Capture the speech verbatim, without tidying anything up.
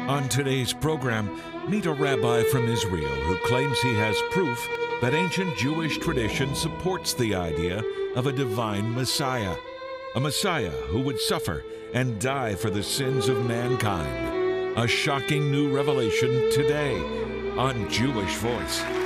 On today's program, meet a rabbi from Israel who claims he has proof that ancient Jewish tradition supports the idea of a divine Messiah, a Messiah who would suffer and die for the sins of mankind. A shocking new revelation today on Jewish Voice.